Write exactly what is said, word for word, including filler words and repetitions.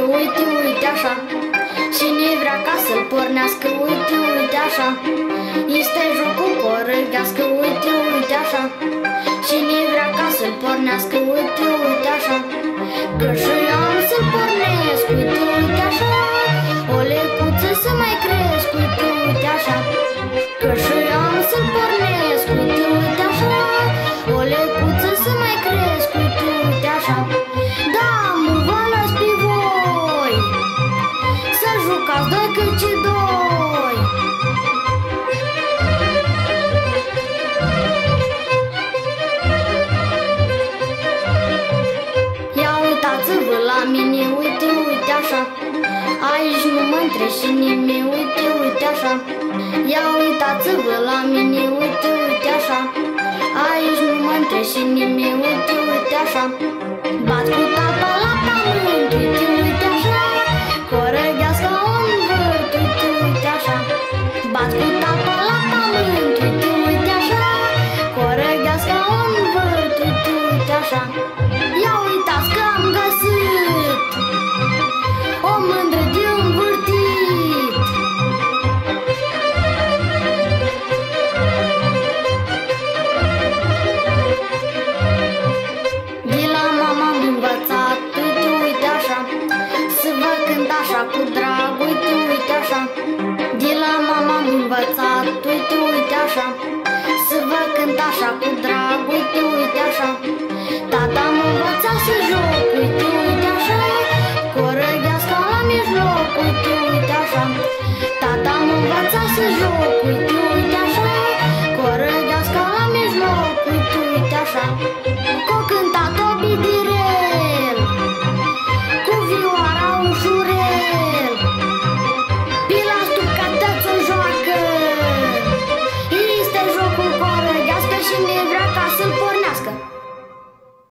uite, uite așa. Cine vrea ca să-l pornească, uite, uite așa. Este jocul corăgească, uite, uite așa. Cine vrea ca să-l pornească, uite, uite așa. Că și eu am să-l pornesc, uite, uite așa. O lecuță să mai cresc, uite, uite așa. Că și eu am să-l pornesc, uite, uite așa. O lecuță să mai cresc, uite, uite așa. Da, mă vă las pe voi să jucați doi câci doi. Ia uitați-vă la mine, uite, uite așa. Aici nu mă întreși nimeni, uite, uite așa. Ia uitați-vă la mine, uite, uite așa. Aici nu mă întreși nimeni, uite, uite așa. Bat cu tapa la pământ, uite, uite așa. Corăgească un vârt, uite, uite așa. Bat cu tapa la pământ, uite, uite așa. Corăgească un vârt, uite, uite așa. Ia uitați că am găsit o mândră de învârtit. De la mama am învățat, uite, uite așa. Să vă cânt așa cu drag, uite, uite așa. De la mama am învățat, uite, uite așa. Să vă cânt așa cu drag.